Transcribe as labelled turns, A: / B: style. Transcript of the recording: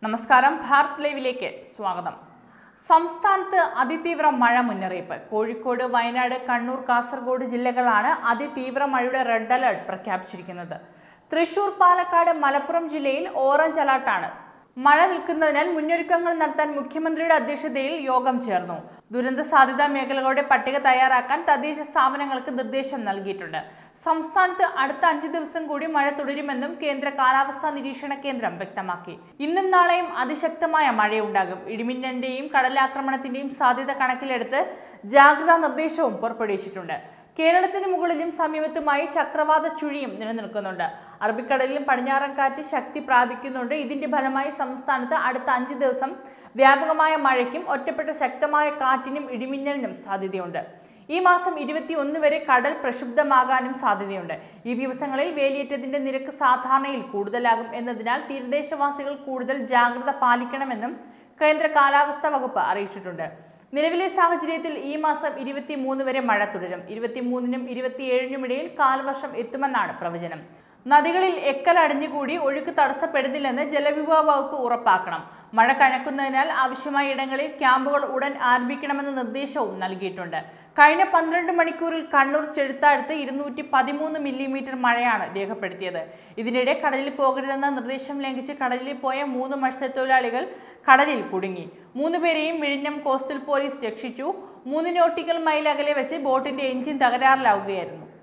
A: നമസ്കാരം, ഭാരത് ലൈവിലേക്ക് സ്വാഗതം. സംസ്ഥാനത്ത് അതിതീവ്ര മഴ മുന്നറിയിപ്പ്. കോഴിക്കോട്, വയനാട്, കണ്ണൂർ, കാസർഗോഡ് ജില്ലകളാണ് അതിതീവ്ര മഴയുടെ റെഡ് അലർട്ട് പ്രഖ്യാപിച്ചിരിക്കുന്നത്. തൃശൂർ, പാലക്കാട്, മലപ്പുറം ജില്ലയിൽ ഓറഞ്ച് അലർട്ടാണ്. മഴ നിൽക്കുന്നതിനാൽ മുന്നൊരുക്കങ്ങൾ നടത്താൻ മുഖ്യമന്ത്രിയുടെ അധ്യക്ഷതയിൽ യോഗം ചേർന്നു. ദുരന്ത സാധ്യതാ മേഖലകളുടെ പട്ടിക തയ്യാറാക്കാൻ തദ്ദേശ സ്ഥാപനങ്ങൾക്ക് നിർദ്ദേശം നൽകിയിട്ടുണ്ട്. സംസ്ഥാനത്ത് അടുത്ത 5 ദിവസം കൂടി മഴ തുടരുമെന്നും കേന്ദ്ര കാലാവസ്ഥാ നിരീക്ഷണ കേന്ദ്രം വ്യക്തമാക്കി. ഇന്നും നാളെയും അതിശക്തമായ മഴയുണ്ടാകും. ഇടിമിന്നലിന്റെയും കടലാക്രമണത്തിന്റെയും സാധ്യത കണക്കിലെടുത്ത് ജാഗ്രതാ നിർദ്ദേശവും പുറപ്പെടുവിച്ചിട്ടുണ്ട്. കേരളത്തിന് മുകളിലും സമീപത്തുമായി ചക്രവാത ചുഴിയും നിലനിൽക്കുന്നുണ്ട്. അറബിക്കടലിലും പടിഞ്ഞാറൻ കാറ്റ് ശക്തി പ്രാപിക്കുന്നുണ്ട്. ഇതിന്റെ ഫലമായി സംസ്ഥാനത്ത് അടുത്ത 5 ദിവസം വ്യാപകമായ മഴയ്ക്കും ഒറ്റപ്പെട്ട ശക്തമായ കാറ്റിനും ഇടിമിന്നലിനും സാധ്യതയുണ്ട്. ഈ മാസം 21 വരെ കടൽ പ്രക്ഷുബ്ധമാകാനും സാധ്യതയുണ്ട്. ഈ ദിവസങ്ങളിൽ വേലിയേറ്റത്തിന്റെ നിരക്ക് സാധാരണയിൽ കൂടുതലാകും എന്നതിനാൽ തീരദേശവാസികൾ കൂടുതൽ ജാഗ്രത പാലിക്കണമെന്നും കേന്ദ്ര കാലാവസ്ഥാ വകുപ്പ് അറിയിച്ചിട്ടുണ്ട്. നിലവിലെ സാഹചര്യത്തിൽ ഈ മാസം 23 വരെ മഴ തുടരും. 23-നും 27-നും ഇടയിൽ കാലവർഷം എത്തുമെന്നാണ് പ്രവചനം. നദികളിൽ എക്കൽ അടിഞ്ഞുകൂടി ഒഴുക്ക് തടസ്സപ്പെടുന്നില്ലെന്ന് ജലവിഭവ വകുപ്പ് ഉറപ്പാക്കണം. മഴ കനക്കുന്നതിനാൽ ആവശ്യമായ ഇടങ്ങളിൽ ക്യാമ്പുകൾ ഉടൻ ആരംഭിക്കണമെന്ന നിർദ്ദേശവും നൽകിയിട്ടുണ്ട്. കഴിഞ്ഞ 12 മണിക്കൂറിൽ കണ്ണൂർ ചെഴുത്താഴത്ത് 213 മില്ലിമീറ്റർ മഴയാണ് രേഖപ്പെടുത്തിയത്. ഇതിനിടെ കടലിൽ പോകരുതെന്ന നിർദ്ദേശം ലംഘിച്ച് കടലിൽ പോയ 3 മത്സ്യത്തൊഴിലാളികൾ കടലിൽ കുടുങ്ങി. 3 പേരെയും വിഴിഞ്ഞം കോസ്റ്റൽ പോലീസ് രക്ഷിച്ചു. 3 നോട്ടിക്കൽ മൈൽ അകലെ വെച്ച് ബോട്ടിന്റെ എഞ്ചിൻ തകരാറിലാവുകയായിരുന്നു.